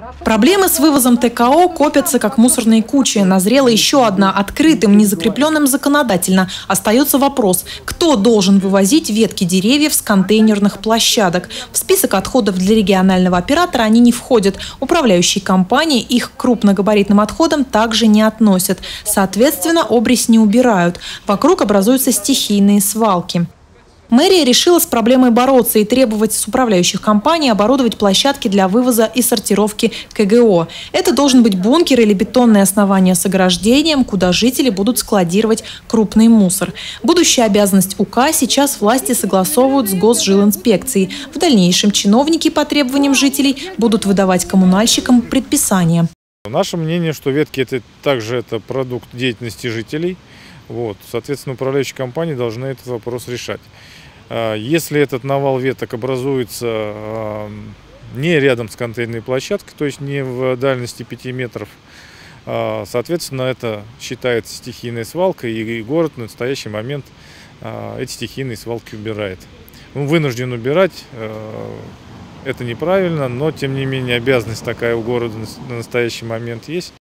Проблемы с вывозом ТКО копятся как мусорные кучи. Назрела еще одна. Открытым, незакрепленным законодательно. Остается вопрос, кто должен вывозить ветки деревьев с контейнерных площадок. В список отходов для регионального оператора они не входят. Управляющие компании их к крупногабаритным отходам также не относят. Соответственно, обрезь не убирают. Вокруг образуются стихийные свалки. Мэрия решила с проблемой бороться и требовать с управляющих компаний оборудовать площадки для вывоза и сортировки КГО. Это должен быть бункер или бетонное основание с ограждением, куда жители будут складировать крупный мусор. Будущая обязанность УК сейчас власти согласовывают с Госжилинспекцией. В дальнейшем чиновники по требованиям жителей будут выдавать коммунальщикам предписания. Наше мнение, что ветки это продукт деятельности жителей. Соответственно, управляющие компании должны этот вопрос решать. Если этот навал веток образуется не рядом с контейнерной площадкой, то есть не в дальности 5 метров, соответственно, это считается стихийной свалкой, и город в настоящий момент эти стихийные свалки убирает. Он вынужден убирать, это неправильно, но тем не менее обязанность такая у города на настоящий момент есть.